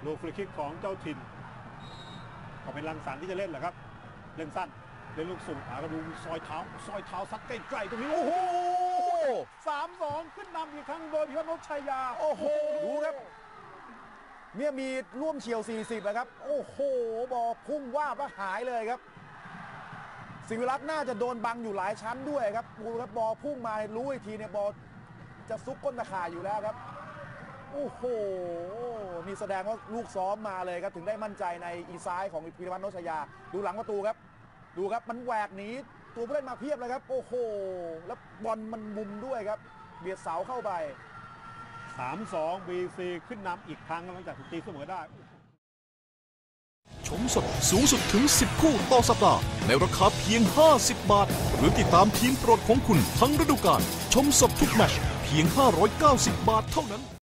ดูฟรีคิกของเจ้าถิ่นก็เป็นรังสรรค์ที่จะเล่นแหละครับเล่นสั้นเล่นลูกสูงก็ดูซอยเท้าซัดใกล้ๆตรงนี้โอ้โห3-2ขึ้นนำอีกครั้งโดยพิพัฒน์ชัยยาโอ้โหดูครับเนี่ยมีร่วมเฉียว40นะครับโอ้โหบอลพุ่งว่าบหายเลยครับศิวิลักษณ์น่าจะโดนบังอยู่หลายชั้นด้วยครับดูครับบอลพุ่งมารู้อีกทีเนี่ยบอลจะซุกก้นตะข่ายอยู่แล้วครับโอ้โหนี่แสดงว่าลูกซ้อมมาเลยครับถึงได้มั่นใจในอีซ้ายของพิพัฒน์ชัยยาดูหลังประตูครับดูครับมันแหวกหนีตัวผู้เล่นมาเพียบเลยครับโอ้โหแล้วบอลมันมุมด้วยครับเบียดเสาเข้าไป 3-2 BC ขึ้นนำอีกครั้งหลังจากถูกตีเสมอได้ชมสดสูงสุดถึง10คู่ต่อสัปดาห์ในราคาเพียง50 บาทหรือติดตามทีมโปรดของคุณทั้งฤดูกาลชมสดทุกแมตช์เพียง590 บาทเท่านั้น